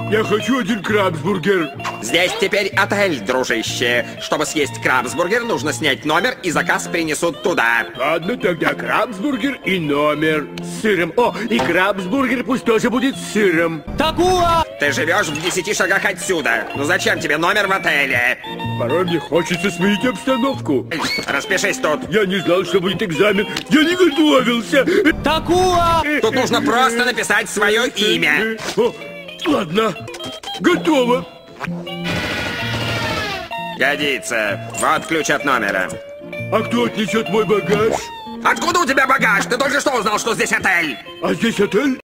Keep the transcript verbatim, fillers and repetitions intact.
Я хочу один крабсбургер. Здесь теперь отель, дружище. Чтобы съесть крабсбургер, нужно снять номер, и заказ принесут туда. Ладно, тогда крабсбургер и номер с сыром. О, и крабсбургер пусть тоже будет с сыром. Такуа! Ты живешь в десяти шагах отсюда. Ну зачем тебе номер в отеле? Порой мне хочется сменить обстановку. Распишись тут. Я не знал, что будет экзамен. Я не готовился. Такуа! Тут нужно просто написать свое имя. О, ладно, готово. Годится. Вот ключ от номера. А кто отнесет мой багаж? Откуда у тебя багаж? Ты только что узнал, что здесь отель? А здесь отель?